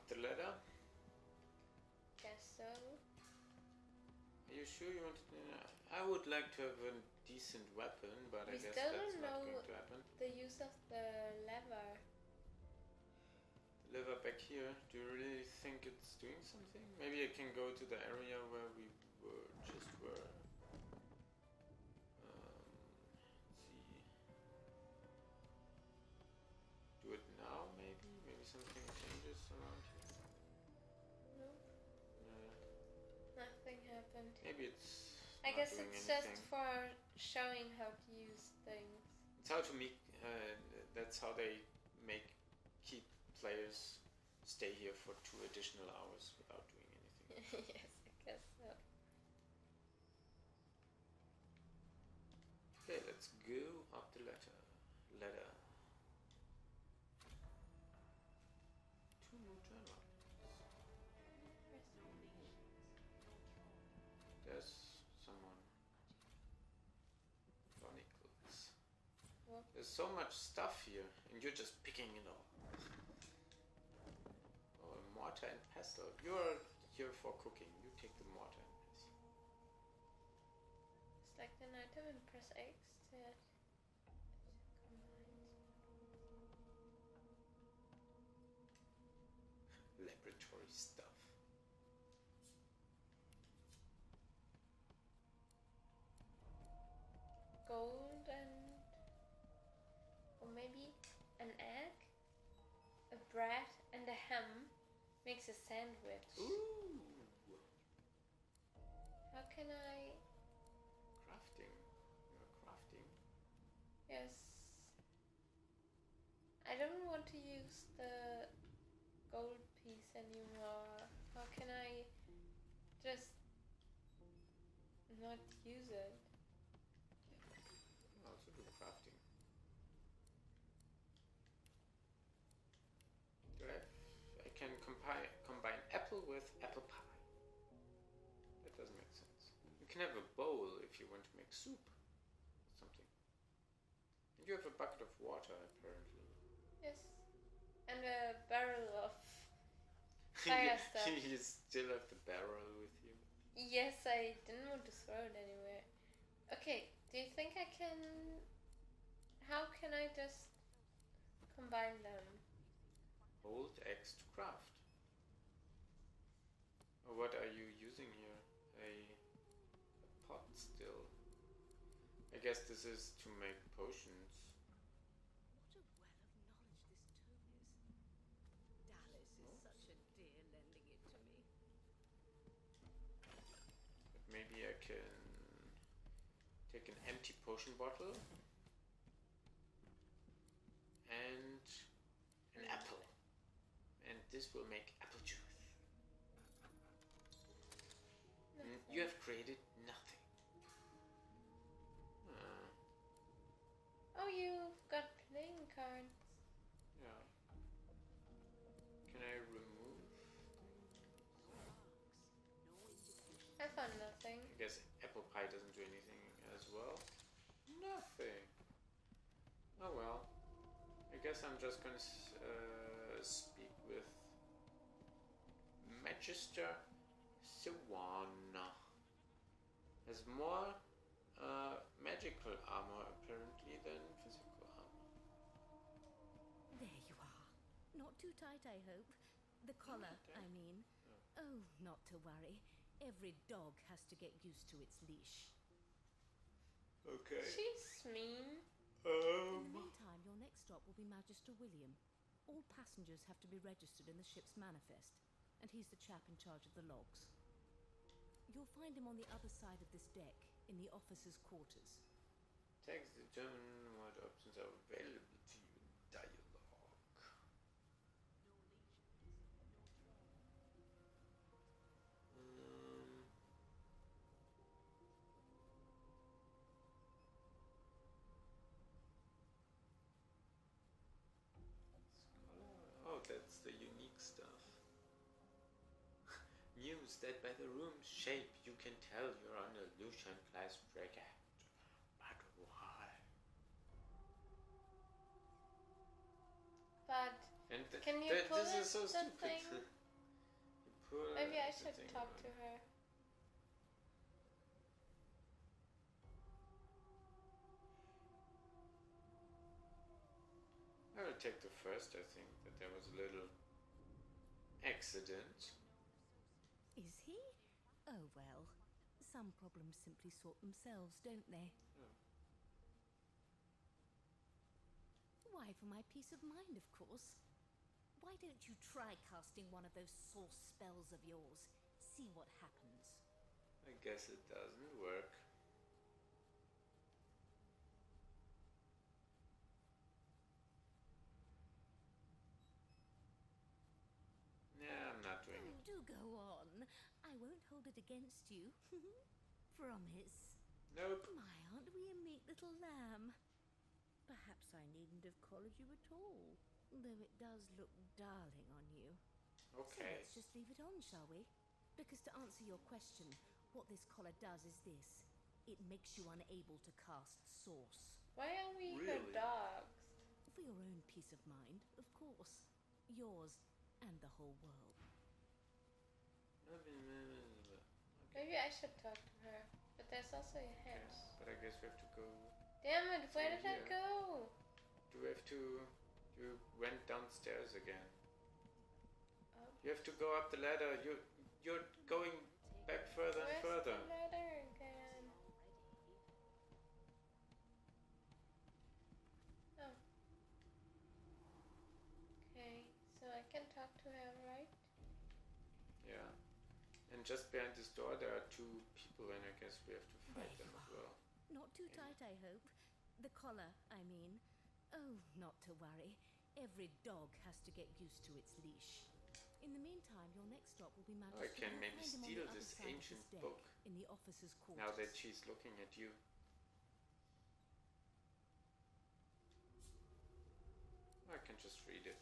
the ladder? Guess so. Are you sure you want to? I would like to have a decent weapon, but I guess still that's don't not know going to happen. the use of the lever. Lever back here. Do you really think it's doing something? Maybe I can go to the area where we just were. Let's see. Do it now, maybe? Maybe something changes around here. Nope. No. Nothing happened. Maybe it's. I guess doing it's anything. just for showing how to use things. It's how to make. That's how they keep players stay here for 2 additional hours without doing anything. Yes, I guess so. Okay, let's go up the ladder. 2 more turn-ups. There's someone. Barnacles. What? There's so much stuff here, and you're just picking it all. Oh, mortar and pestle. You're here for cooking. You take the mortar and pestle. Select an item and press X to combine. Laboratory stuff. Gold and... or maybe an egg, a bread and a ham makes a sandwich. Ooh! How can I... Crafting. You're crafting. Yes. I don't want to use the gold piece anymore. How can I just not use it? I also do crafting. I can combine apple with apple pie. That doesn't make sense. You can have a bowl if you want to make soup or something. And you have a bucket of water, apparently. Yes. And a barrel of fire stuff. You still have the barrel with you? Yes, I didn't want to throw it anywhere. Okay, do you think I can... How can I just combine them? Hold X to craft. Oh, what are you using here? A pot still. I guess this is to make potions. What a well of knowledge this tome is. Dallas is such a dear lending it to me. But maybe I can take an empty potion bottle and an apple. And this will make apple juice. You have created nothing. Oh, you've got playing cards. Yeah. Can I remove? I found nothing. I guess apple pie doesn't do anything as well. Nothing. Oh well. I guess I'm just gonna speak with Magister Sawana. Has more magical armor apparently than physical armor. There you are. Not too tight, I hope. The collar, I mean. Oh, not to worry. Every dog has to get used to its leash. Okay. She's mean. In the meantime, your next stop will be Magister William. All passengers have to be registered in the ship's manifest, and he's the chap in charge of the logs. You'll find him on the other side of this deck, in the officers' quarters. Text determine what options are available to you in dialogue. Oh, that's the unique stuff. News that by the room's shape you can tell you're on a Lucian class frigate. But why? But And can you pull this is so the stupid. thing pull. Maybe I the should thing talk on. to her. I will take the first. I think that there was a little accident. Is he? Oh well. Some problems simply sort themselves, don't they? Oh. Why, for my peace of mind, of course. Why don't you try casting one of those source spells of yours? See what happens. I guess it doesn't work. Yeah, I'm not doing Oh, it. do go on. I won't hold it against you. Promise. Nope. My, aren't we a meek little lamb? Perhaps I needn't have collared you at all, though it does look darling on you. So Okay. let's just leave it on, shall we? Because to answer your question, what this collar does is this. It makes you unable to cast source. Why are we her Really? dogs? For your own peace of mind, of course. Yours and the whole world. Okay. Maybe I should talk to her. But there's also a hedge. But I guess we have to go. Damn it, where did I here. go? Do we have to? You went downstairs again. Up. You have to go up the ladder. You're going back further and Where's further. the ladder again? Oh. Okay, so I can talk to her, right? Yeah. And just behind this door there are two people, and I guess we have to fight There them you as are. well. Not too tight, I hope. The collar, I mean. Oh, not to worry. Every dog has to get used to its leash. In the meantime, your next stop will be Magister. I can You'll maybe find him on steal the other this side of ancient deck, book in the officers' quarters. now that she's looking at you. I can just read it.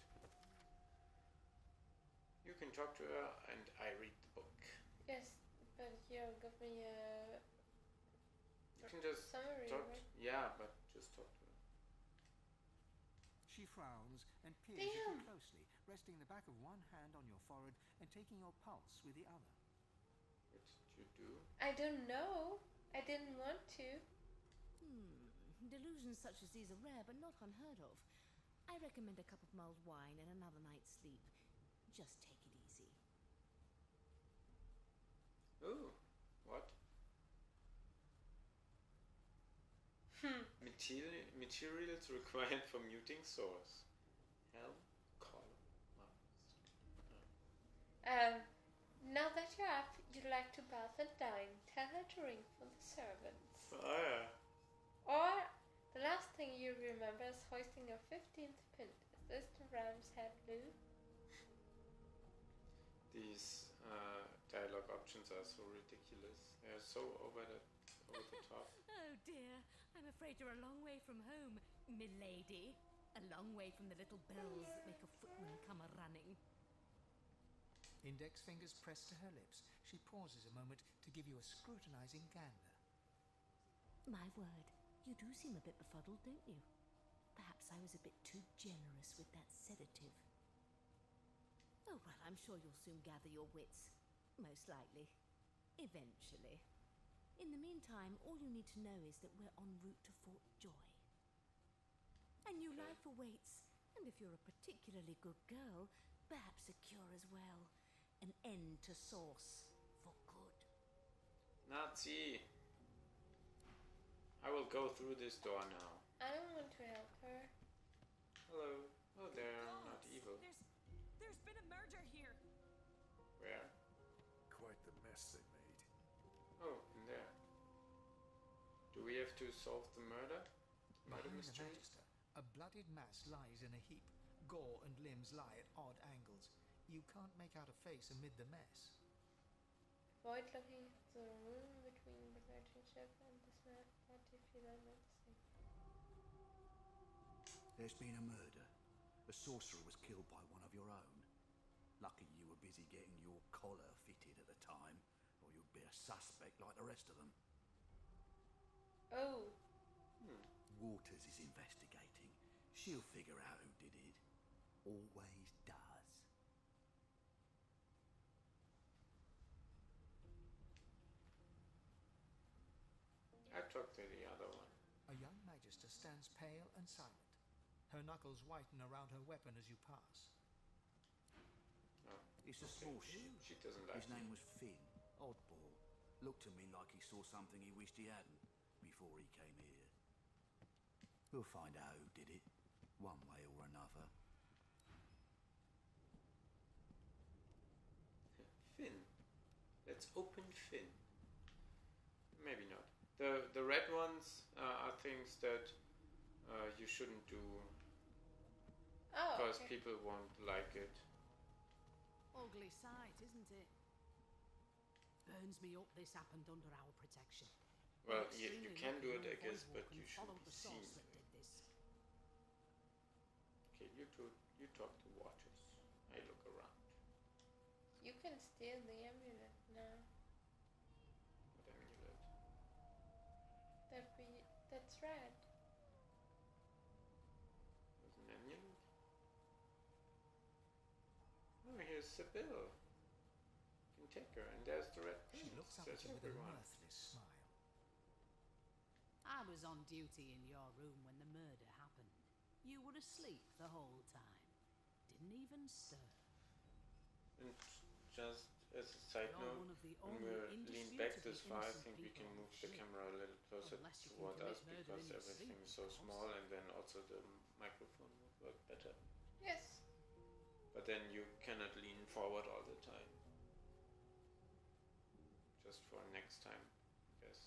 You can talk to her and I read the book. Yes, but you give me a You can just summary, talk. right? Yeah, but just talk to her. She frowns and peers at you Damn. closely, resting the back of one hand on your forehead and taking your pulse with the other. What did you do? I don't know. I didn't want to. Delusions such as these are rare, but not unheard of. I recommend a cup of mulled wine and another night's sleep. Just take it easy. Oh, what? Materials required for muting source. Helm, collar, mask. Now that you're up, you'd like to bath and dine. Tell her to ring for the servants. Fire. Or the last thing you remember is hoisting your 15th pin. Is this the ram's head blue? These dialogue options are so ridiculous. They are so over the top. Oh dear, I'm afraid you're a long way from home, milady. A long way from the little bells that make a footman come a-running. Index fingers pressed to her lips, she pauses a moment to give you a scrutinizing gander. My word, you do seem a bit befuddled, don't you? Perhaps I was a bit too generous with that sedative. Oh well, I'm sure you'll soon gather your wits. Most likely. Eventually. In the meantime, all you need to know is that we're en route to Fort Joy. A new Okay. life awaits, and if you're a particularly good girl, perhaps a cure as well. An end to source for good. Nazi! I will go through this door now. I don't want to help her. Hello. Oh, they're not evil. There's been a murder here. Where? Quite the mess they made. Oh, in there. Do we have to solve the murder? Murder Behind the mystery? Magister, a bloodied mass lies in a heap. Gore and limbs lie at odd angles. You can't make out a face amid the mess. Avoid looking at the room between the relationship and this man. What if you don't notice? There's been a murder. A sorcerer was killed by one of your own. Lucky you were busy getting your collar fitted at the time, or you'd be a suspect like the rest of them. Oh, Waters is investigating. She'll figure out who did it. Always does. talk to the other one. A young magister stands pale and silent. Her knuckles whiten around her weapon as you pass. Oh, It's a small ship. she doesn't like His me. name was Finn. Oddball. Looked to me like he saw something he wished he hadn't before he came here. We'll find out who did it, one way or another. Finn. Let's open Finn. Maybe not. The red ones are things that you shouldn't do Oh, because okay. people won't like it. Ugly sight, isn't it? Burns me up this happened under our protection. Well, An you extremely can do it, lucky I guess, young but voivod you can should follow be the seen. source that did this. Okay, you talk to Waters. I look around. You can steal the amulet now. What amulet? That's red. There's an amulet. Oh, here's Sibyl. You can take her, and there's the red She prince. looks up There's at you with a everyone. mirthless smile. I was on duty in your room when the murder happened. You were asleep the whole time. Didn't even stir. And just as a side You're note, one of the when only we lean back indisputably this far, I innocent think we people can on move the the ship. camera a little closer Unless you can toward commit us murder because in your everything sleep, is so of course. small, and then also the microphone would work better. Yes. But then you cannot lean forward all the time. Just for next time, I guess.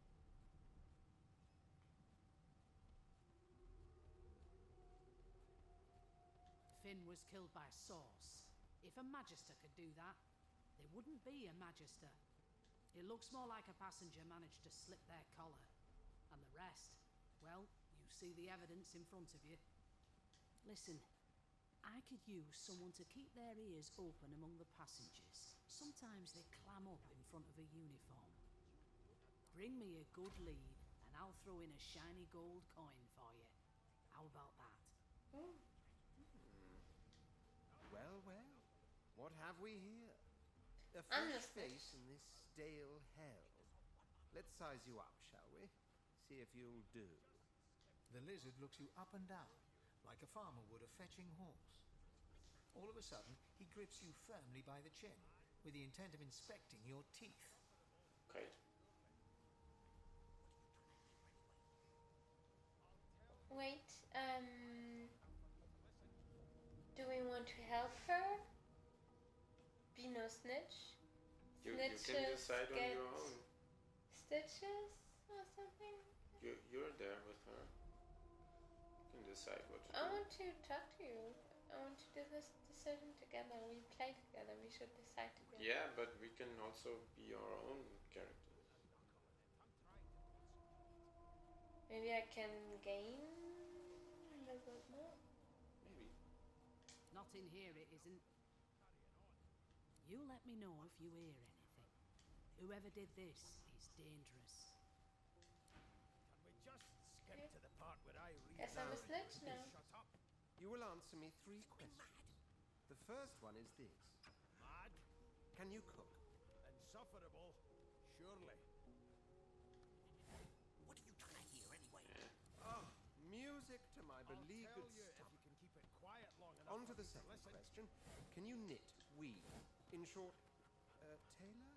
Finn was killed by Source. If a Magister could do that, there wouldn't be a Magister. It looks more like a passenger managed to slip their collar. And the rest, well, you see the evidence in front of you. Listen, I could use someone to keep their ears open among the passengers. Sometimes they clam up in front of a uniform. Bring me a good lead, and I'll throw in a shiny gold coin for you. How about that? Mm. Well, well, what have we here? A I'm fresh just face in this stale hell. Let's size you up, shall we? See if you'll do. The lizard looks you up and down, like a farmer would a fetching horse. All of a sudden, he grips you firmly by the chin, with the intent of inspecting your teeth. Okay. Wait, do we want to help her? Be no snitch? You can decide on get your own. stitches or something? You're there with her. You can decide what to I do. want to talk to you. I want to do this decision together. We play together. We should decide together. Yeah, but we can also be our own characters. Maybe I can gain a little bit more. Maybe. Not in here, it isn't. You let me know if you hear anything. Whoever did this is dangerous. Can we just skip to the part where I read Guess I'm a out? snitch now. Shut up. You will answer me 3 questions. The first one is this. Mad? Can you cook? Insufferable? Surely. What are you trying to hear anyway? Oh, music to my I'll beleaguered tell you if stomach. you can keep it quiet long enough. On to for the me second listen. question. Can you knit, weave? In short, tailor?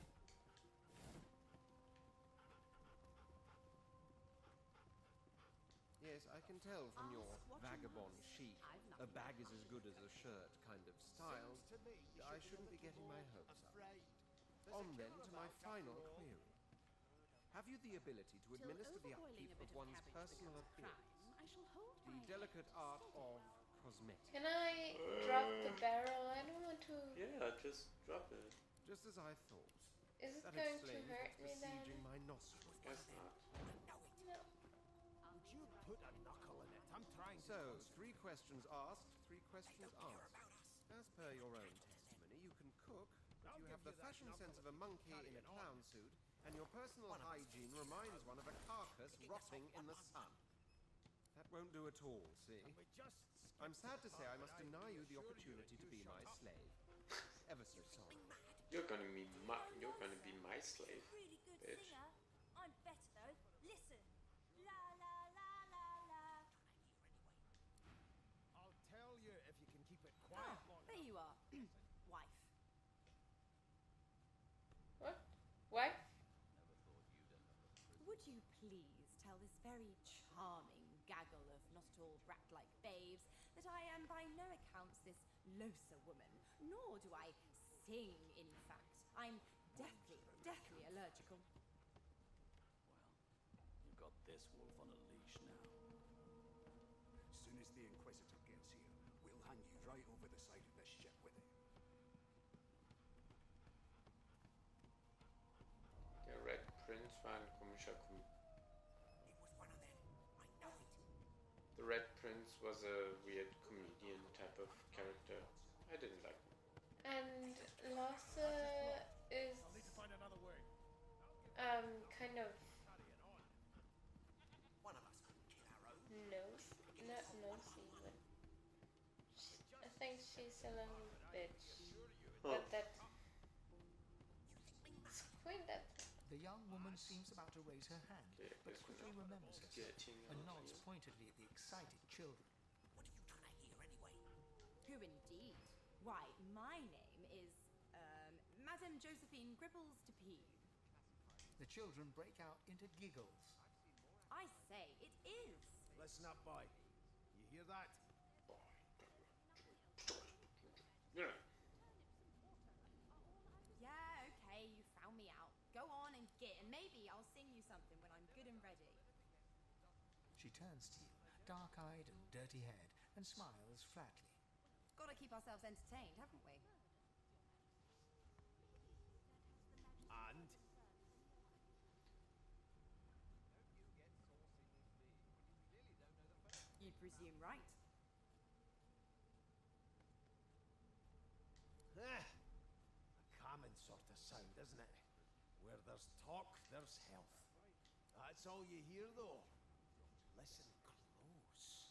Yes, I can tell from your Ask what you vagabond must. chic, I've a nothing bag to is as hide. good as a shirt kind of style. Seems to me you I should shouldn't be a little getting my more hopes up. afraid. There's On a then killer to my about, final after all. query. Have you the ability to Till administer the overboiling upkeep a of bit of one's cabbage personal becomes a appearance? crime, I shall hold The my delicate head art steady. of cosmetics. Can I drop the barrel? I don't want to. Yeah, just drop it. Just as I thought. Is it That going to explains hurt what's me then? besieging my nostrils. Guess not. No. And you put a knuckle in it. I'm trying to So, concentrate. 3 questions asked, 3 questions asked. As per your own testimony, you can cook, but I'll you give have the you that fashion knuckle sense of a if you monkey carry in a it on. clown suit, and your personal hygiene reminds one of a carcass rotting in the sun. That won't do at all, see? Can we just skip I'm sad to say I part must where deny you the reassure opportunity if to you be shut my up? slave. Ever so sorry. You're gonna be my slave, Really good bitch. singer. I'm better though. Listen. you please tell this very charming gaggle of not-at-all brat-like babes that I am by no accounts this loser woman, nor do I sing, in fact. I'm deathly allergical. Well, you've got this wolf on a leash now. As soon as the Inquisitor gets here, we'll hang you right over the side of this ship with him. Der Red Prince war ein komischer It was one of them. I know it. The Red Prince was a weird comedian type of character. I didn't like him. And Lasse is I'll need to find another way. kind of One of us couldn't kill our own. not nosy, but I think she's a little bitch. But that squint at The young woman seems about to raise her hand, Okay, but guess we're quickly not remembers herself getting and out nods here. pointedly at the excited children. What are you trying to hear anyway? Who indeed? Why, my name is, Madame Josephine Gripples de Peeve. The children break out into giggles. I say, it is. Listen up, boy. You hear that? Yeah. Yeah, okay, you found me out. Go on and get, and maybe I'll sing you something when I'm good and ready. She turns to you, dark-eyed and dirty-haired, and smiles flatly. Gotta keep ourselves entertained, haven't we? And? You'd presume right. A common sort of sound, isn't it? Where there's talk, there's health. That's all you hear, though. Listen close.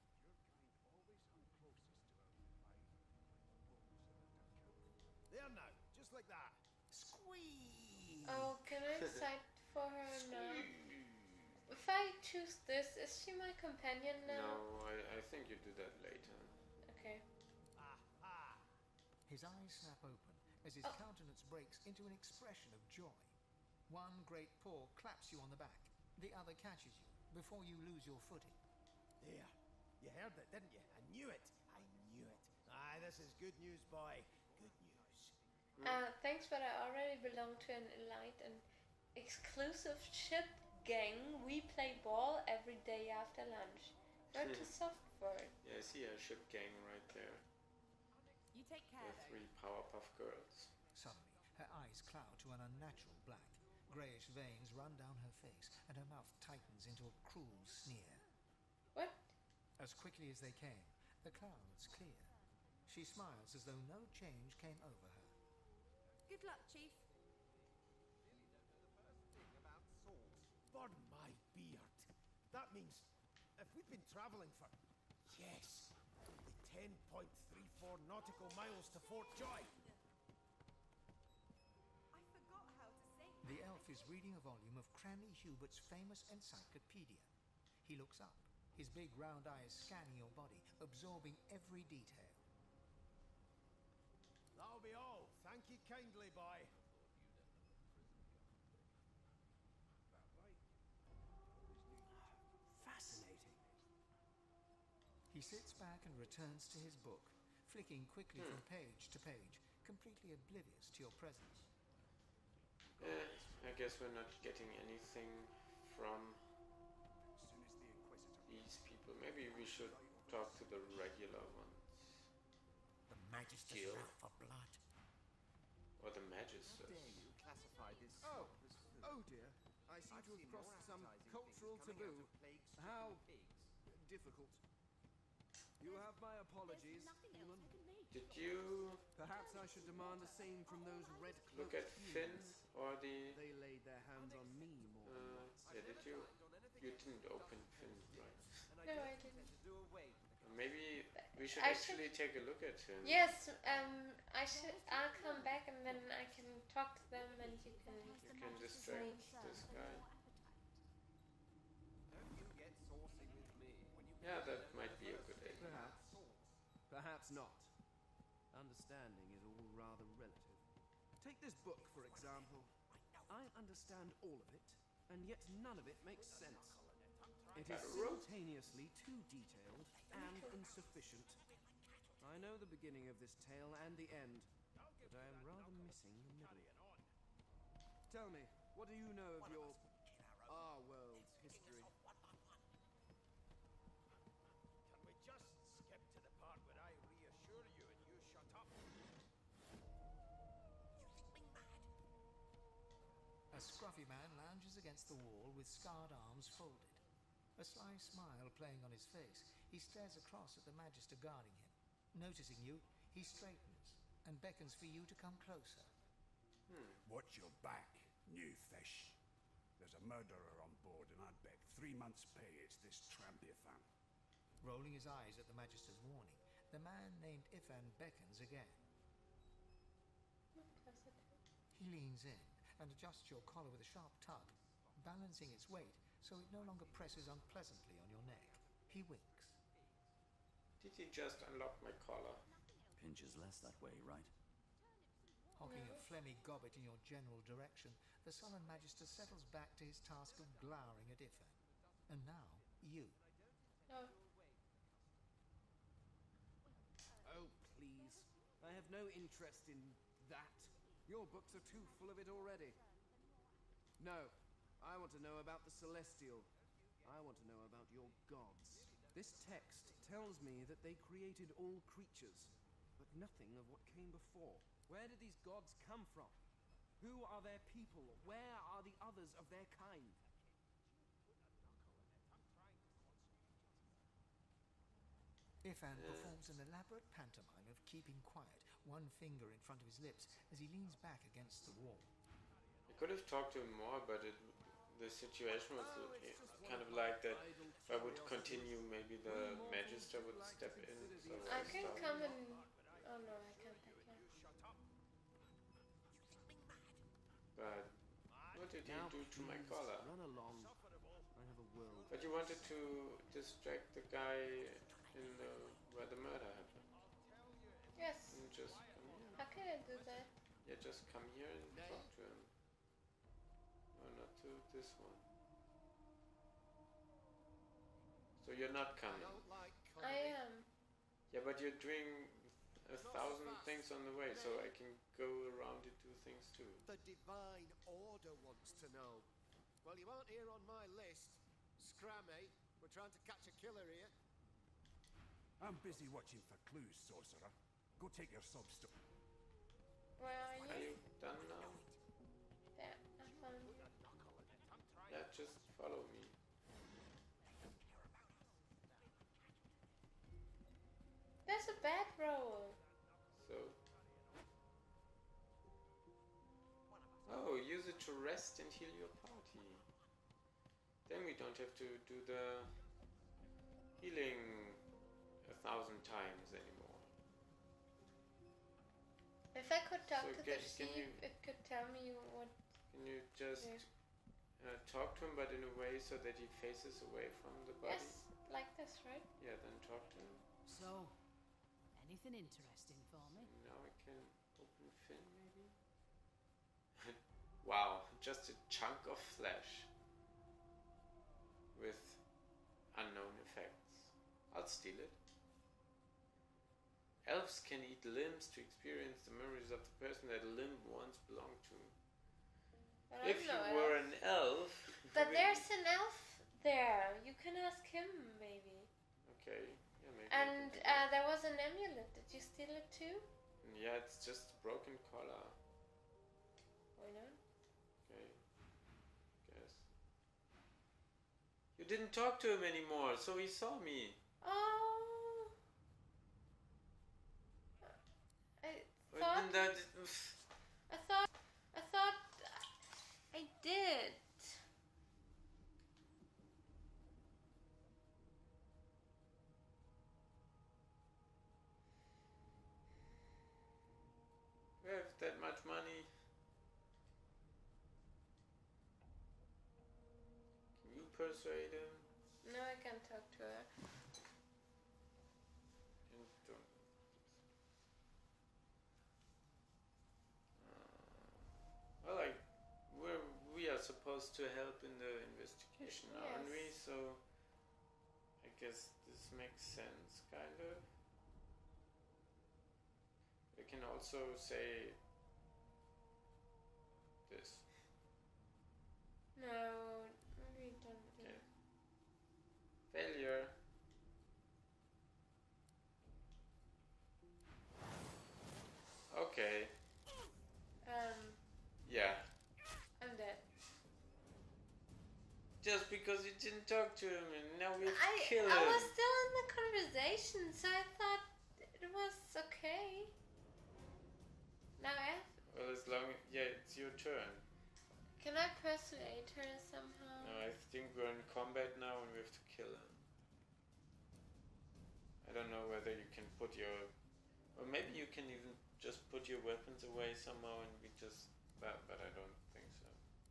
There now, just like that. Squeeze! oh, can I decide for her now? If I choose this, is she my companion now? No, I think you do that later. Okay. Aha! His eyes snap open as his countenance breaks into an expression of joy. One great paw claps you on the back. The other catches you before you lose your footing. There. You heard it, didn't you? I knew it. I knew it. Aye, this is good news, boy. Good news. Thanks, but I already belong to an elite and exclusive ship gang. We play ball every day after lunch. You're too soft for it. Yeah, I see a ship gang right there. You take care, The though. 3 Powerpuff Girls. Suddenly, her eyes cloud to an unnatural black. Greyish veins run down her face, and her mouth tightens into a cruel sneer. What? As quickly as they came, the clouds clear. She smiles as though no change came over her. Good luck, Chief. Burn my beard. That means if we'd been travelling for, yes, only 10.34 nautical miles to Fort Joy. I forgot how to say. The elf is reading a volume of Cranley Hubert's famous encyclopedia. He looks up, his big round eyes scanning your body, absorbing every detail. That'll be all. Thank you kindly, boy. Fascinating. He sits back and returns to his book, flicking quickly from page to page, completely oblivious to your presence. I guess we're not getting anything from As soon as the Inquisitor these people. Maybe we should talk to the regular ones. The Magisters Gil. are out for blood. Or the Magisters. Classify this Oh. as food. Oh dear, I seem I've to have seen crossed more some appetizing cultural things coming taboo. out of plague-stricken How pigs. difficult. You have my apologies, There's nothing else human. I can make. Did you Perhaps I should demand the same from those red look cloaked at Finn humans. or the... They laid their hands on me more than once. yeah, did you? You didn't open Finn, right? And No, don't I intend didn't. to do away with the Maybe we should I actually take a look at him. Yes, I'll come back and then I can talk to them and you can. You can distract this guy. Don't you get saucy with me. Yeah, that might be a good idea. Perhaps. Perhaps not. Understanding is all rather relative. Take this book, for example. I understand all of it, and yet none of it makes sense. It Got is a rope. simultaneously too detailed and insufficient. I know the beginning of this tale and the end, but I am rather missing the middle. Tell me, what do you know of your, our world's history? Can we just skip to the part where I reassure you and you shut up? A scruffy man lounges against the wall with scarred arms folded. A sly smile playing on his face, he stares across at the Magister guarding him. Noticing you, he straightens and beckons for you to come closer. Watch your back, new fish. There's a murderer on board, and I'd bet 3 months' pay it's this tramp Ifan. Rolling his eyes at the Magister's warning, the man named Ifan beckons again. He leans in and adjusts your collar with a sharp tug, balancing its weight so it no longer presses unpleasantly on your neck. He winks. Did he just unlock my collar? Pinches less that way, right? Hocking a phlegmy gobbet in your general direction, the sullen Magister settles back to his task of glowering at Ifan. And now, you. Oh. Oh, please. I have no interest in that. Your books are too full of it already. No, I want to know about the Celestial. I want to know about your gods. This text tells me that they created all creatures, but nothing of what came before. Where did these gods come from? Who are their people? Where are the others of their kind? Ifan performs an elaborate pantomime of keeping quiet, one finger in front of his lips as he leans back against the wall. I could have talked to him more, but the situation was kind of like that. If I would continue, maybe the Magister would step in. So I can come and... Oh no, I can't take care. But what did he do to my collar? Run along. I have a world. But you wanted to distract the guy in where the murder happened. Yes. And just come here. How can I do that? Yeah, just come here and talk to him. No, not to this one. So you're not coming. I am. Yeah, but you're doing 1,000 things on the way, so I can go around and do things too. The Divine Order wants to know. Well, you aren't here on my list. Scram, eh? We're trying to catch a killer here. I'm busy watching for clues, sorcerer. Go take your substance. Where are Are you? you done now? There, I found you. Yeah, just follow me. There's a bad roll. So. Oh, use it to rest and heal your party. Then we don't have to do the healing 1,000 times anymore. If I could talk So to can the sheep, it could tell me what... Can you just talk to him, but in a way so that he faces away from the body? Yes, like this, right? Yeah, then talk to him. So, anything interesting for me? Now I can open Finn, maybe? Wow, just a chunk of flesh with unknown effects. I'll steal it. Elves can eat limbs to experience the memories of the person that a limb once belonged to. But If you were an elf... But there's an elf there. You can ask him, maybe. Okay, yeah, maybe. And there was an amulet. Did you steal it too? Yeah, it's just a broken collar. Why not? Okay, guess. You didn't talk to him anymore, so he saw me. Oh. I thought I did. We have that much money. Can you persuade him? No, I can't talk to her. And don't. Well, like we are supposed supposed to help in the investigation, aren't we? So I guess this makes sense, kind of. We can also say this. No, we don't. Okay. Failure. Okay. Yeah. I'm dead. Just because you didn't talk to him and now we have to I kill him. was still in the conversation, so I thought it was okay. Now I have... Well, as long as... Yeah, it's your turn. Can I persuade her somehow? No, I think we're in combat now and we have to kill him. I don't know whether you can put your... Or maybe you can even just put your weapons away somehow and we just... But I don't think so.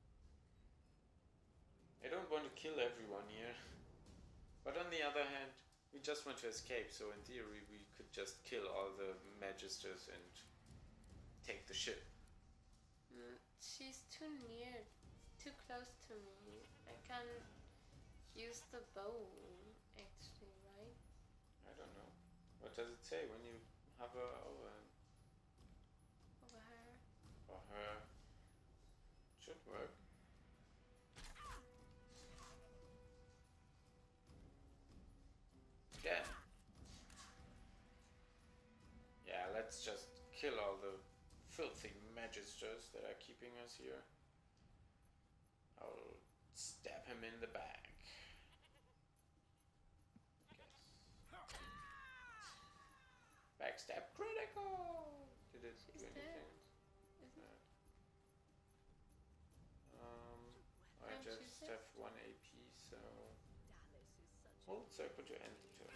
I don't want to kill everyone here. But on the other hand, we just want to escape, so in theory we could just kill all the magisters and take the ship. She's too near, too close to me. I can't use the bow, actually, right? I don't know. What does it say when you hover over him? Over her. Or her? Should work. Again. Yeah, let's just kill all the filthy magisters that are keeping us here. I'll stab him in the back. Backstab critical! Did it do anything? I just have 1 AP, so... Hold circle to end the turn.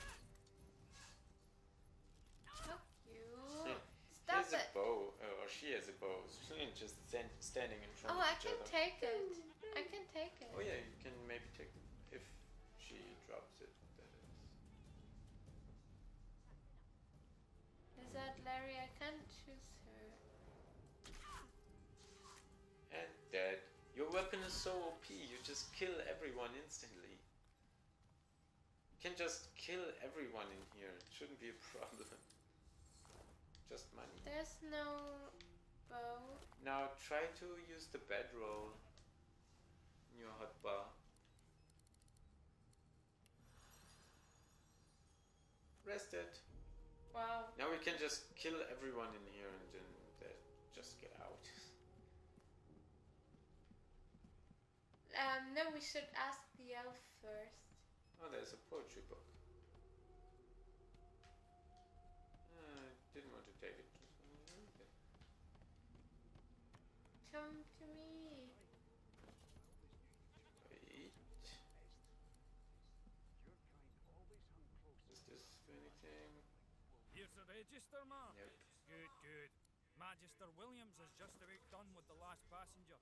Fuck you! He Stop has it! a bow, or she has a bow, so just standing in front Oh, of I each can other. take it. I can take it. Oh yeah, you can maybe take it if she drops it, that is. Is that Larry? I can't choose her. And dead. Your weapon is so OP, you just kill everyone instantly. You can just kill everyone in here, it shouldn't be a problem. Just money. There's no bow. Now try to use the bedroll in your hotbar. Rest it. Wow. Now we can just kill everyone in here and then just get out. No, we should ask the elf first. Oh, there's a poetry book. Didn't want to take it. Just want to read it. Come to me. Wait. Does this do anything? Here's the register, man. Nope. Good, good. Magister Williams is just about done with the last passenger.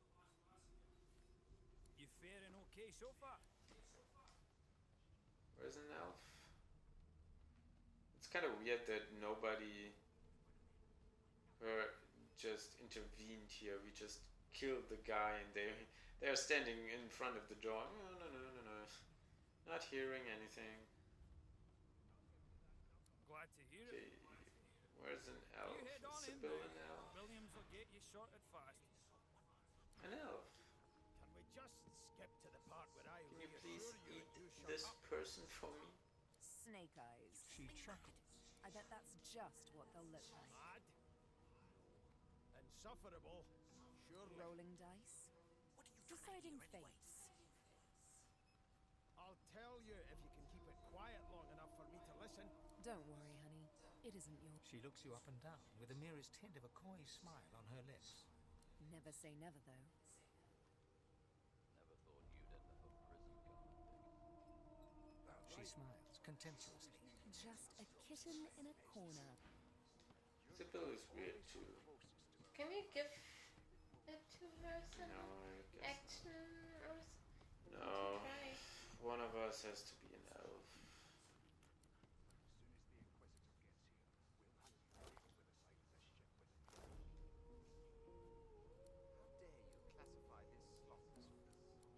You faring okay so far? Where's an elf? It's kind of weird that nobody just intervened here. We just killed the guy and they're standing in front of the door. No. Not hearing anything. Glad to hear it. Okay, where's an elf? You head on Is in Sibyl there. an elf? Williams will get you sorted fast. An elf? Can we just skip to the part where I Can you reassure please you eat to shut this up? person for me? Snake eyes. She chuckled. I bet that's just what they'll look like. Mad? Insufferable? Surely. Rolling dice. Deciding fates. I'll tell you if you can keep it quiet long enough for me to listen. Don't worry, honey. It isn't your... She looks you up and down with the merest hint of a coy smile on her lips. Never say never, though. Never thought you'd end up a prison guard. She smiles contemptuously. Just a kitten in a corner. Sibyl is weird too. Can we give it to her some No, I guess action or something? no. One of us has to be an elf. How dare you classify this slot as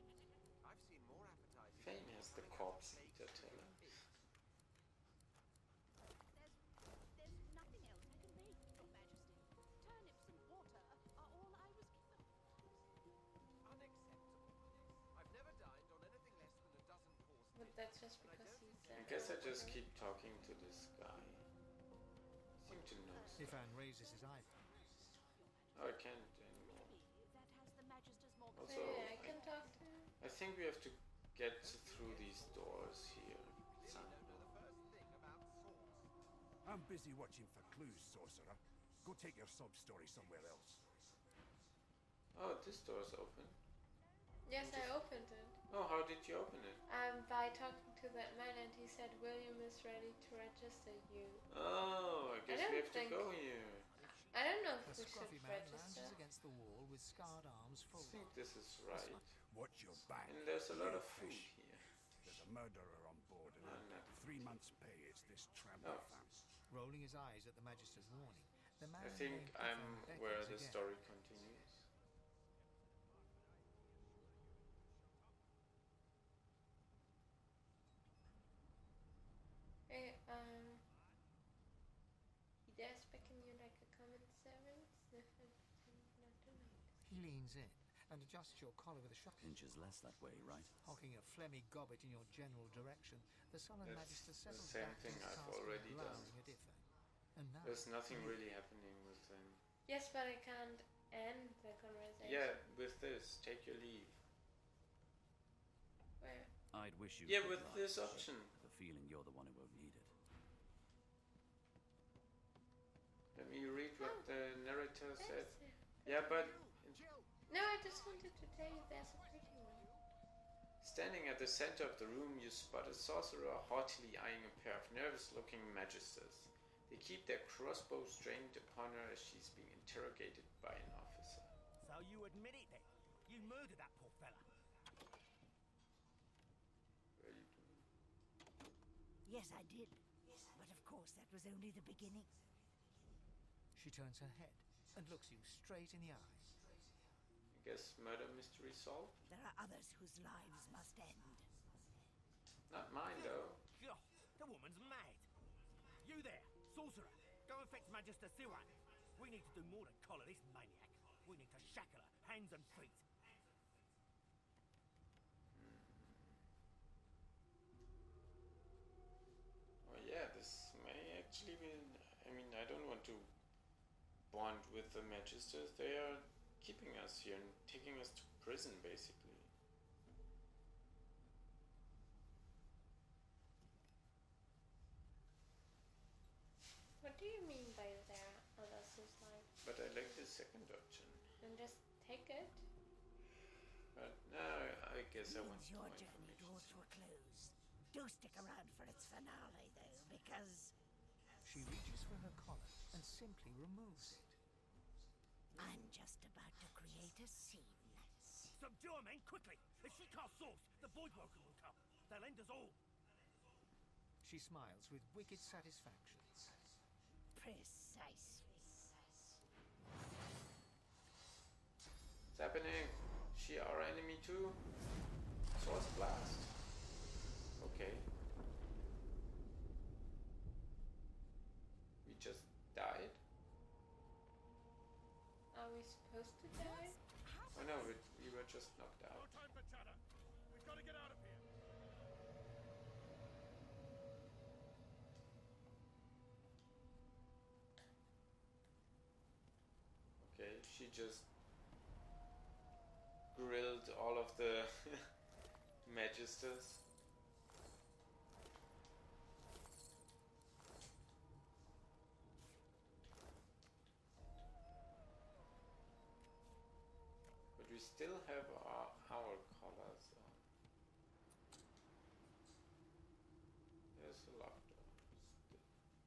just because he's. I guess I just keep talking to this guy. Seem to know stuff. Ifan raises his eyebrows. Oh, I can't anymore. Also, Yeah, I can talk to him. I think we have to get through these doors here. I'm busy watching for clues, sorcerer. Go take your sub-story somewhere else. Oh, this door's open. Yes, I opened it. Oh, how did you open it? By talking to that man, and he said William is ready to register you. Oh, I guess we have to go here. I don't know if A we should scruffy man register. lounges against the wall with scarred arms I folded. think this is right. Watch your back. And there's a lot you of food fish. here. There's a murderer on board, and No, I'd not 3 months' pay. It's this tramp Oh. fam. Rolling his eyes at the Magister's warning, the man I think named I'm Ifan where beckons the again. story continues. Hey, he does beckon you like a common servant, sniff and pretend not to notice. He leans in and adjusts your collar with a shock. Inches less that way, right? Hocking a phlegmy gobbet in your general direction, the sullen That's Magister the settles same back to thing his I've task of already done. glowering at Ifan. And now, There's nothing really happening with them. Yes, but I can't end the conversation. Yeah, with this, take your leave. Where? I'd wish you Yeah, good with luck. this option. The feeling you're the one who won't need it. Let me read what the narrator said. There's a Yeah, but No, I just wanted to tell you there's a pretty one. standing at the center of the room, you spot a sorcerer haughtily eyeing a pair of nervous-looking magisters. They keep their crossbows trained upon her as she's being interrogated by an officer. So you admit it then? You murdered that poor fella. What are you doing? Yes, I did. But of course, that was only the beginning. she turns her head and looks you straight in the eye. I guess murder mystery solved? There are others whose lives must end. Not mine, though. God, the woman's mad. You there, sorcerer. Go and fetch Magister Siwan. We need to do more than collar this maniac. We need to shackle her, hands and feet. Oh yeah, this may actually be... I mean, I don't want to bond with the Magisters. They are keeping us here and taking us to prison, basically. What do you mean by there are others whose lives? But I like the second option. Then just take it. But no, I guess I want Means your journey draws to a close. Do stick around for its finale, though, because She reaches for her collar and simply removes it. I'm just about to create a scene. Subdue her, men, quickly. If she casts source, the boy broker will come. They'll end us all. She smiles with wicked satisfaction. Precisely. What's happening? She our enemy too? Source blast. Okay. We just died? Are we supposed to die? Oh no, we were just knocked out. No time for chatter. We've got to get out of here. Okay, she just grilled all of the Magisters. But we still have our collars on. There's a locked door. Still.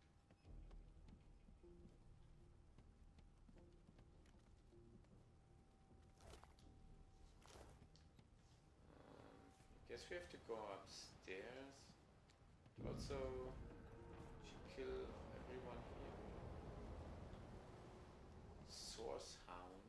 I guess we have to go upstairs. But also, she kill everyone here. Source Hound.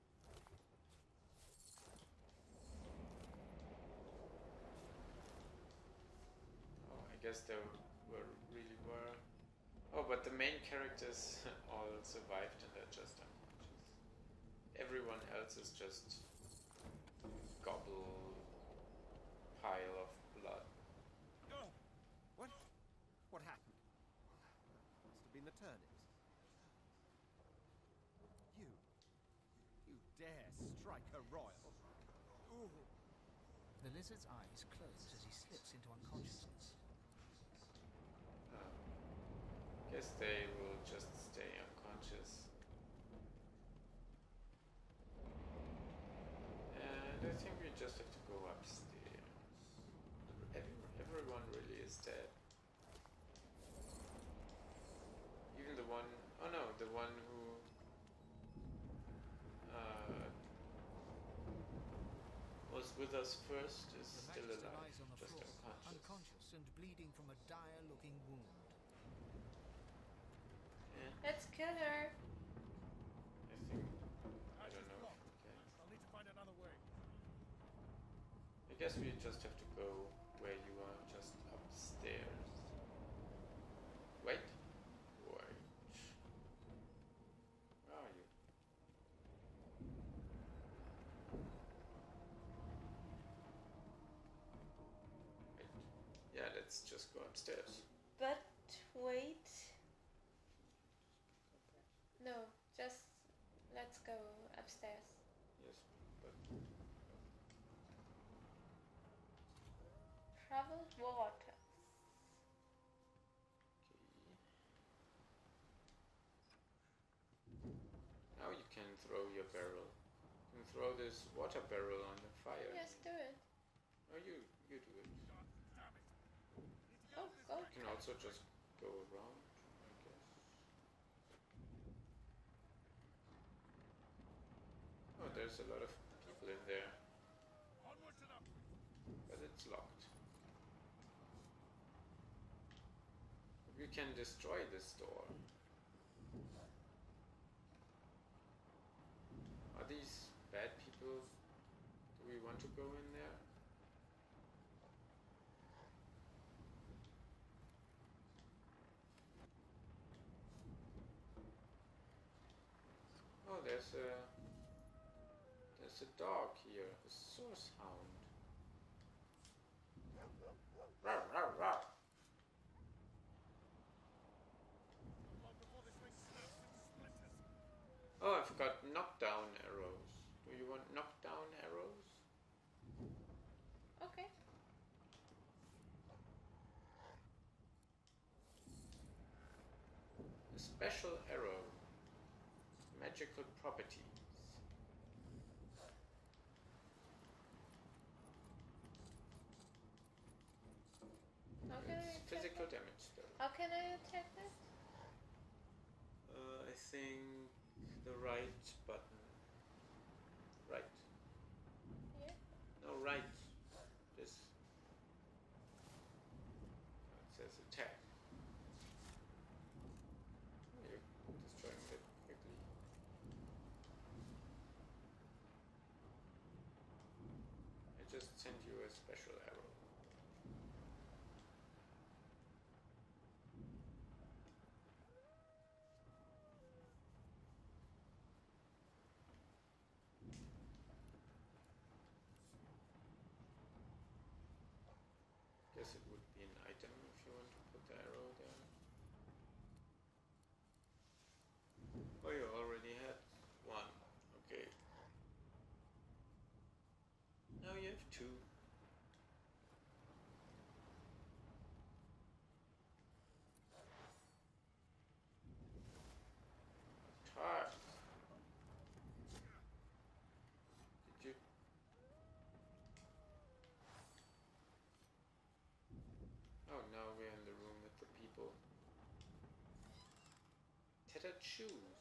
Oh, I guess there really were. Oh, but the main characters all survived and they're just unconscious. Everyone else is just gobble pile of blood. turnips. You dare strike a royal? Ooh. The lizard's eyes close as he slips into unconsciousness. Guess they will just stay unconscious. And I think we just have to go upstairs. Everyone really is dead. Even the one... Oh no, the one who... was with us first is still alive, lies on the just floor, unconscious. and bleeding from a dire-looking wound. Yeah. Let's kill her. I don't know if we can. I'll need to find another way. I guess we just have to go where you are, just upstairs. Wait. Where are you? Yeah, let's just go upstairs. But wait. No, just let's go upstairs. Yes, but... Troubled waters. Okay. Now you can throw your barrel. You can throw this water barrel on the fire. Yes, do it. Oh, you do it. Oh, go. You can also just go around, I guess. Oh, there's a lot of people in there. But it's locked. We can destroy this door. Are these bad people? Do we want to go in there? Oh, there's a dog here, a source hound. Rawr, rawr, rawr. Oh, I forgot knockdown arrows. Do you want knockdown arrows? Okay. A special arrow. Magical properties. How can I It's attack physical it? damage though. How can I attack this? I think the right button. Right. Yeah. No, right. This. It says attack. You're destroying it quickly. I just sent you a special arrow. Guess it would be an item if you want to put the arrow there. Oh, you already had one. Okay. Now you have two. Attack. Did you? Oh, now we're in the room with the people. Tattered shoes.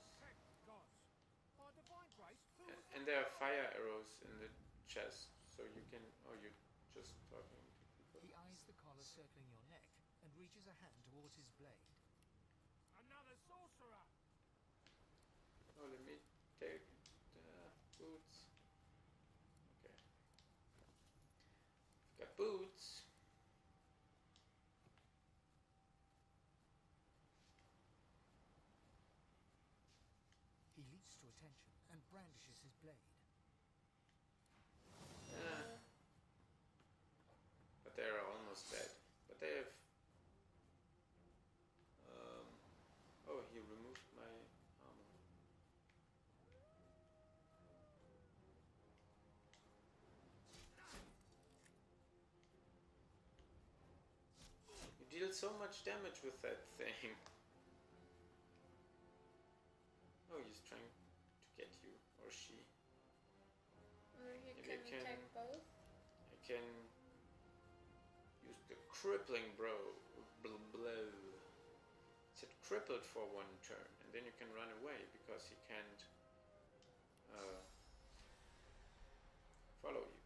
And there are fire arrows in the chest, so you can... Oh, you're just talking to people. He eyes the collar circling your neck and reaches a hand towards his blade. Another sorcerer! Oh, let me take the boots. Okay. I've got boots. He leaps to attention and brandishes his blade. But they're almost dead. But they have... Oh, he so much damage with that thing. Oh, he's trying to get you, or she. Or you Maybe can attack both. I can use the crippling blow. It said crippled for 1 turn, and then you can run away because he can't follow you.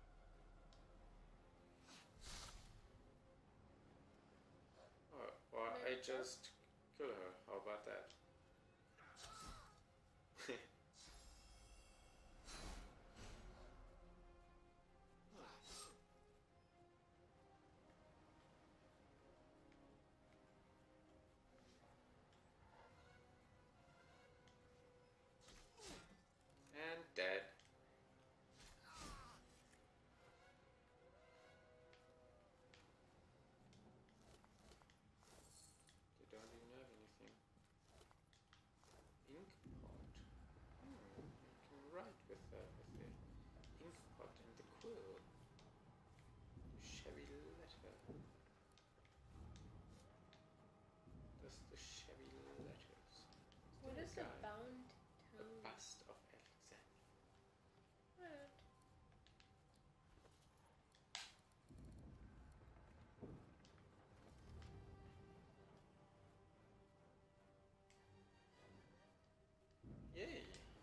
Or I just kill her. How about that? And dead. They don't even have anything. Ink pot. You can write with the ink pot and the quill. Shabby letter. That's the shabby letters. What is a bound The toad? bust of Alexander. What? Yay!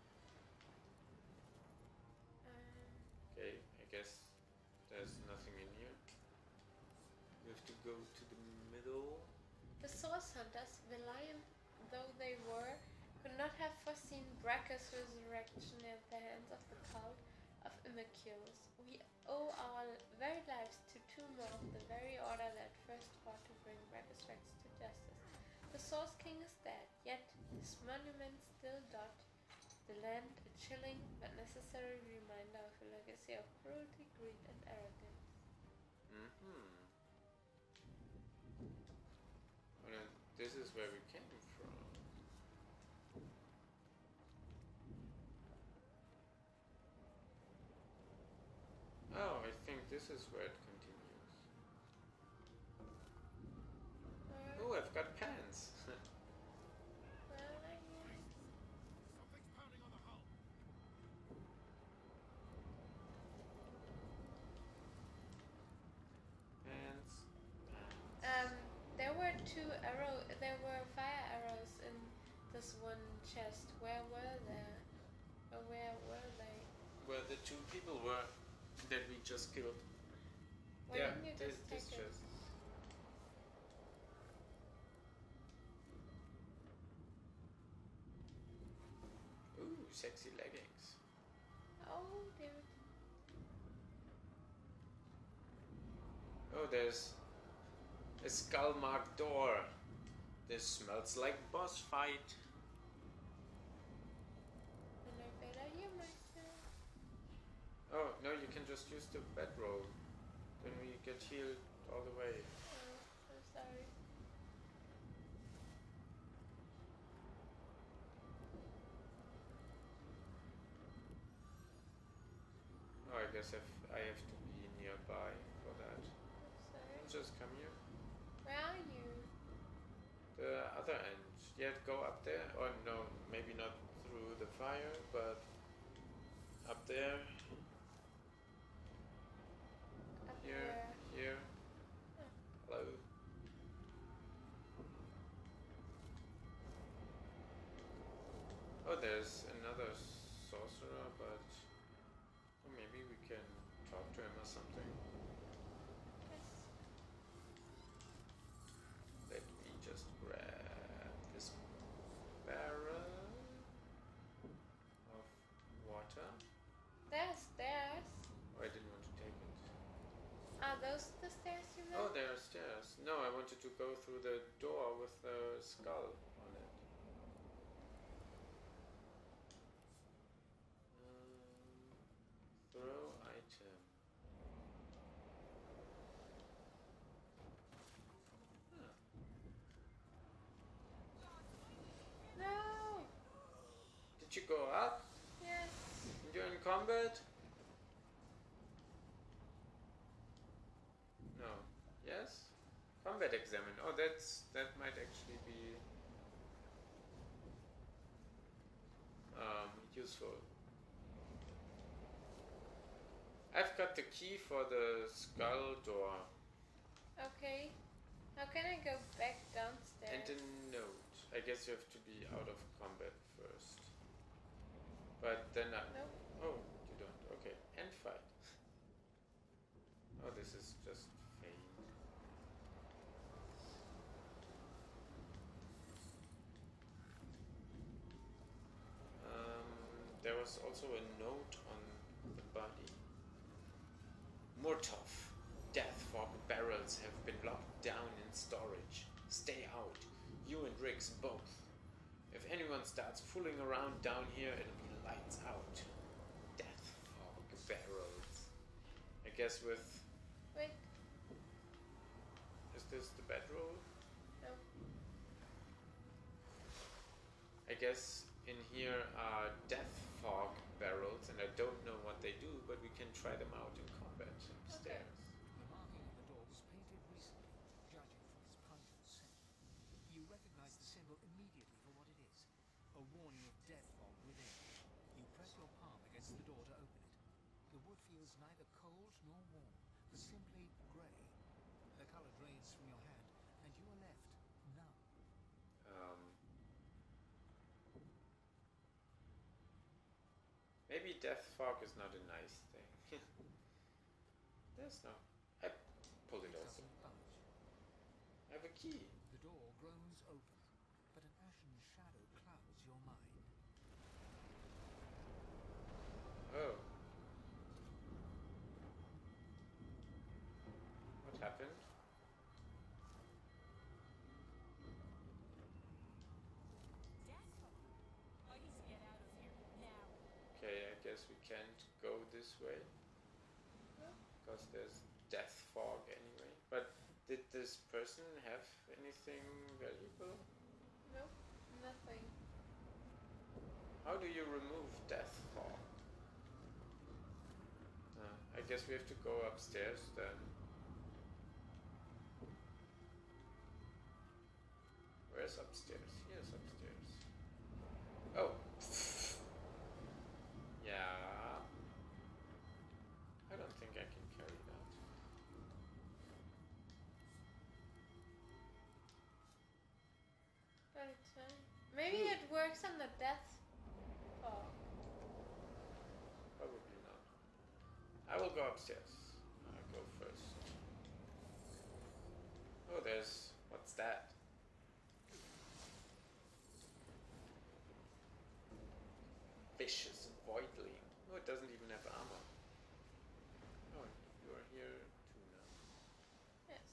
Okay, I guess there's nothing in here. We have to go to the middle. The source hunters, valiant though they were, could not have foreseen Bracca's resurrection at the hands of the cult of Immaculus. We owe our very lives to 2 more of the very order that first fought to bring Bracca's Rex to justice. The Source King is dead, yet his monument still dot the land, a chilling but necessary reminder of a legacy of cruelty, greed, and arrogance. Oh, no, this is where we came from. Oh, I think this is where it continues. Oh, I've got pants. Something's pounding on the hull. Pants. There were fire arrows in this one chest. Where were they? Or where were they? Where the 2 people were that we just killed. Why Yeah, didn't you this just take it? chest. Ooh, sexy leggings. Oh, dude. Oh, there's a skull-marked door. This smells like boss fight. And I better heal myself. Oh, no, you can just use the bedroll. Then we get healed all the way. Oh, so sorry. Oh, I guess I have to be nearby for that. Sorry. Just come here. Where are you? The other end. Yeah, go up there. Or no, maybe not through the fire, but up there. Up Here, where? here. Oh. Hello. Oh, there's another sorcerer, but maybe we can talk to him or something. Yes. Let me just grab this barrel of water. There's stairs. Oh, I didn't want to take it. Are those the stairs you Oh, meant? there are stairs. No, I wanted to go through the door with the skull on it. Throw item. Huh. No! Did you go up? Yes. You're in combat? No. Yes? Come Combat examine. Oh, that might actually be useful. I've got the key for the skull door. Okay. How can I go back downstairs? And a note. I guess you have to be out of combat first. But then I... Nope. Oh, you don't. Okay. And fight. Oh, this is just fame. There was also a note on the body. Murtov, death fog barrels have been locked down in storage. Stay out, you and Riggs both. If anyone starts fooling around down here, it'll be lights out. Death fog barrels. I guess with... Wait. Is this the bedroll? No. I guess in here are death fog barrels, and I don't know what they do, but we can try them out in combat upstairs. The marking on the door was painted recently, judging from its pungent scent. You recognize the symbol immediately for what it is, a warning of death fog within. You press your palm against the door to open it. The wood feels neither cold nor warm, but simply grey. The color drains from your hand, and you are left numb. Maybe death fog is not a nice thing. There's no... I pull it open. I have a key. The door groans open, but an ashen shadow clouds your mind. Oh. What happened? Okay, I guess we can't go this way. Because there's death fog anyway. But did this person have anything valuable? Nope, nothing. How do you remove death fog? I guess we have to go upstairs then. Where's upstairs? Here's upstairs. Oh! Yeah. I don't think I can carry that. But it's fine. Maybe it works on the death fog. Probably not. I will go upstairs. I'll go first. Oh, there's... What's that? Vicious voidling. Oh, it doesn't even have armor. Oh, you are here too now. Yes.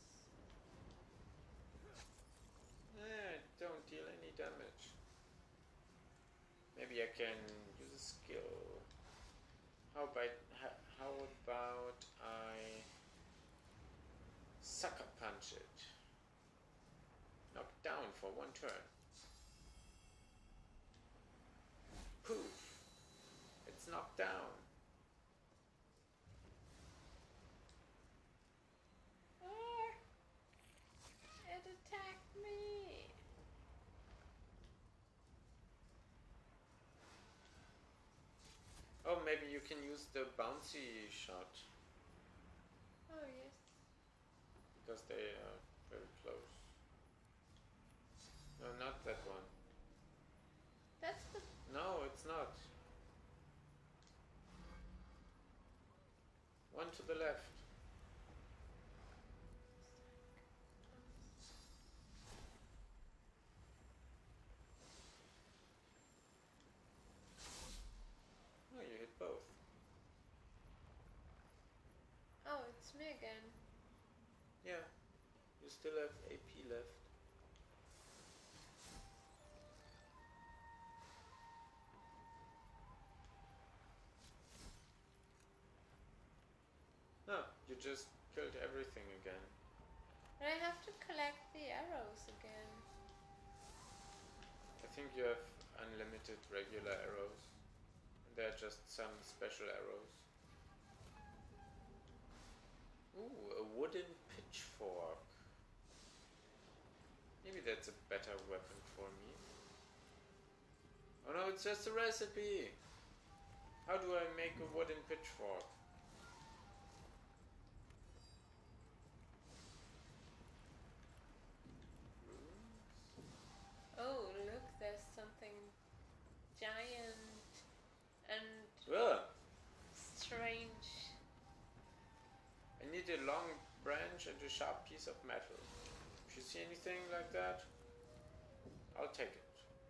Don't deal any damage. Maybe I can use a skill. How about I sucker punch it? Knock down for 1 turn. Poof! It's knocked down. It attacked me. Oh, maybe you can use the bouncy shot. Oh, yes. Because they are very close. No, not that one. That's the... No, it's not. One to the left. Oh, you hit both. Oh, it's me again. Yeah, you still have AP left. No, you just killed everything again. But I have to collect the arrows again. I think you have unlimited regular arrows. There are just some special arrows. Ooh, a wooden pitchfork. Maybe that's a better weapon for me. Oh no, it's just a recipe! How do I make a wooden pitchfork? Oh, look, there's something giant and strange. I need a long branch and a sharp piece of metal. If you see anything like that, I'll take it.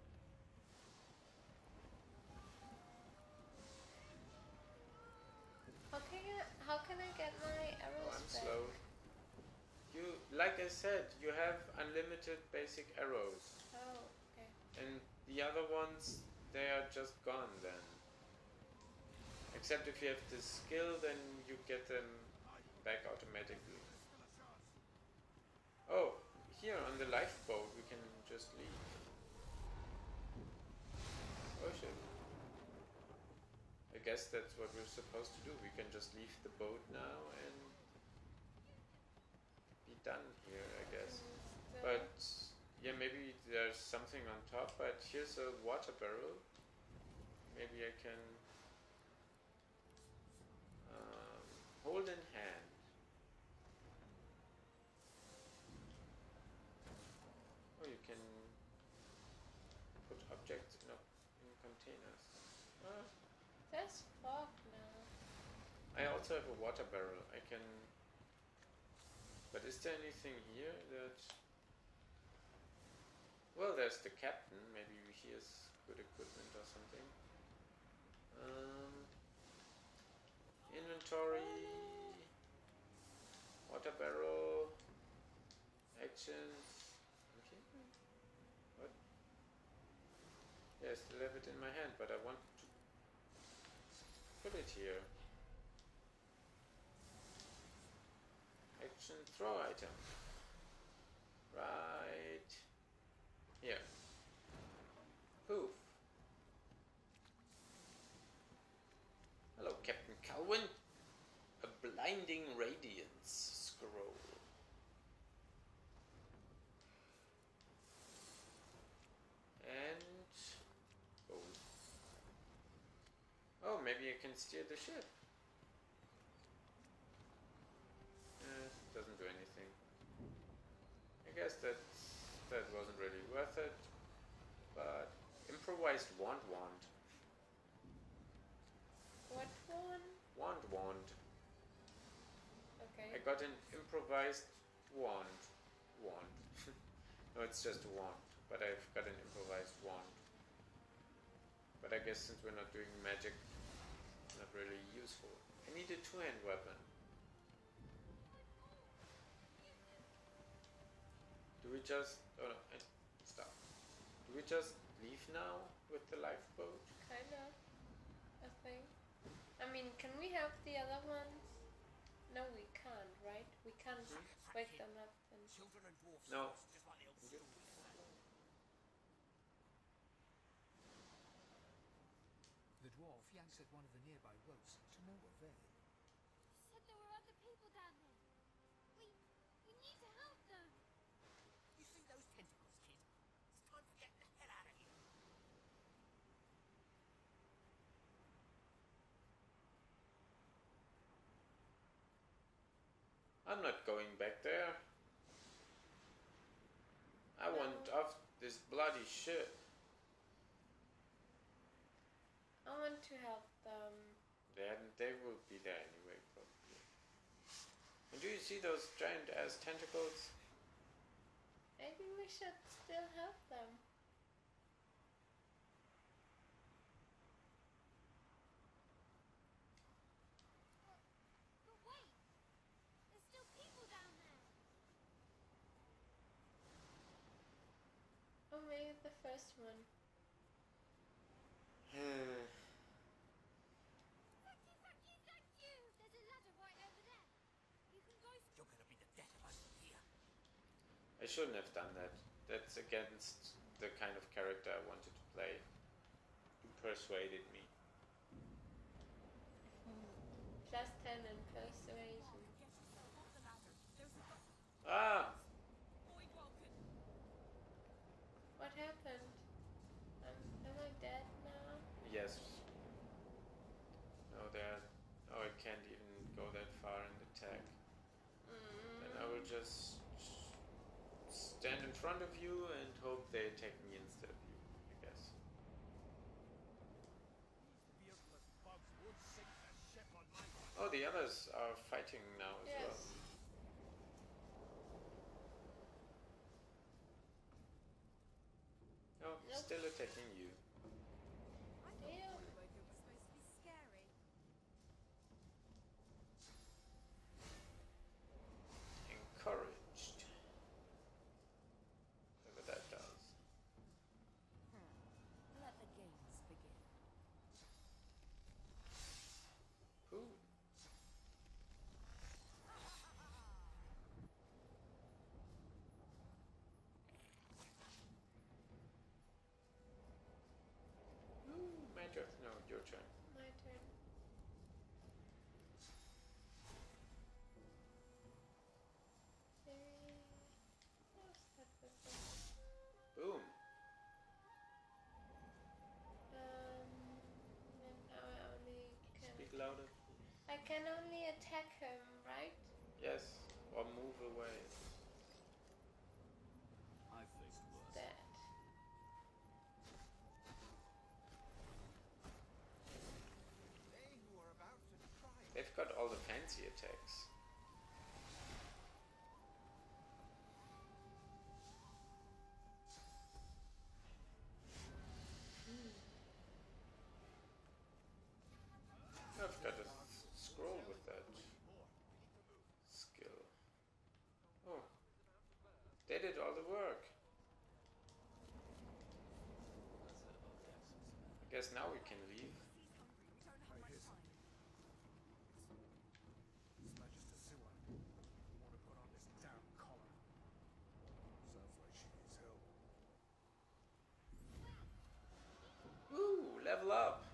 How can I get my arrows I'm back? slow. You, like I said, you have unlimited basic arrows. Oh, okay. And the other ones, they are just gone then. Except if you have the skill, then you get them back automatically. Oh, here on the lifeboat we can just leave. Oh shit. I guess that's what we're supposed to do. We can just leave the boat now and be done here, I guess. But yeah, maybe there's something on top, but here's a water barrel. Maybe I can hold in hand. Oh, you can put objects in containers. Ah. There's fog now. I also have a water barrel. I can... But is there anything here that... Well, there's the captain. Maybe he has good equipment or something. Inventory... Water barrel... Actions... Okay. What? Yeah, I still have it in my hand, but I want to put it here. Action throw item. Right here. Poof. Hello, Captain Calvin. A blinding radiance scroll. And gold. Oh, maybe I can steer the ship. Doesn't do anything. I guess that wasn't really worth it. But improvised wand. What wand? Wand. Okay. I got an improvised wand. No, it's just a wand. But I've got an improvised wand. But I guess since we're not doing magic, it's not really useful. I need a two-hand weapon. Do we just... Oh no, stop. Do we just leave now with the lifeboat? Kinda, I think. I mean, can we have the other ones? No, we can't, right? We can't wake them up and... Children and dwarfs. No. Just like the old story said. The dwarf yanks at one of the nearby ropes to no avail. You said there were other people down there. We need to help them. You see those tentacles, kid? It's time to get the hell out of here. I'm not going back there. I want off this bloody ship. I want to help them. They will be there anyway, probably. And do you see those giant ass tentacles? Maybe we should still help them. But wait, there's still people down there. Or maybe the first one. Thank you. There's a ladder right over there. You can go. You're gonna be the death of us here. I shouldn't have done that. That's against the kind of character I wanted to play. You persuaded me. Plus 10 in persuasion. Ah! What happened? Am I dead now? Yes. No, there. Oh, I can't even go that far in the tag. Then I will just stand in front of you and hope they attack me instead of you, I guess. Oh, the others are fighting now as well. No, still attacking you. Encouraged. Whatever that does. Let the games begin. Ooh. My turn. No, your turn. My turn. Boom. And now I only can. Speak louder. I can only attack him, right? Yes, or move away. I think worse. Dead. They've got all the fancy attacks. I've got a scroll with that skill. Oh, they did all the work. I guess now we can leave. Woo! Level up!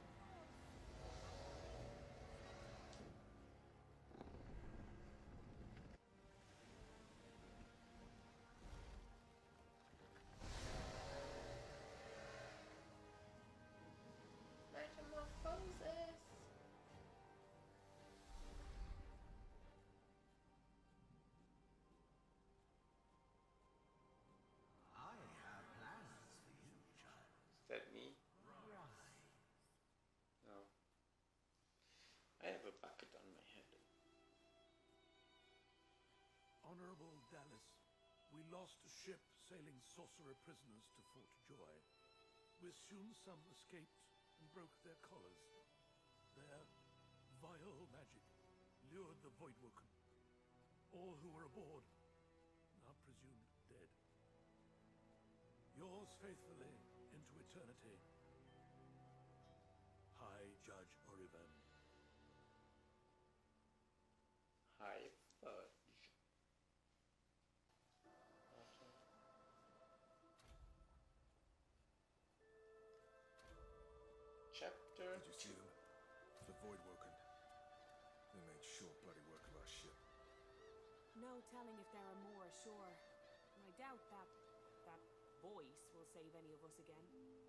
Metamorphosis. I have plans for you, child. Is that me? No. I have a bucket on my head. Honorable Dallas, we lost a ship sailing sorcerer prisoners to Fort Joy. We assume some escaped and broke their collars. Their vile magic lured the Voidwoken. All who were aboard are presumed dead. Yours faithfully into eternity, High Judge Orivan. Hi, fudge. Chapter 2. The Voidwoken. They made short bloody work of our ship. No telling if there are more ashore. And I doubt that voice will save any of us again.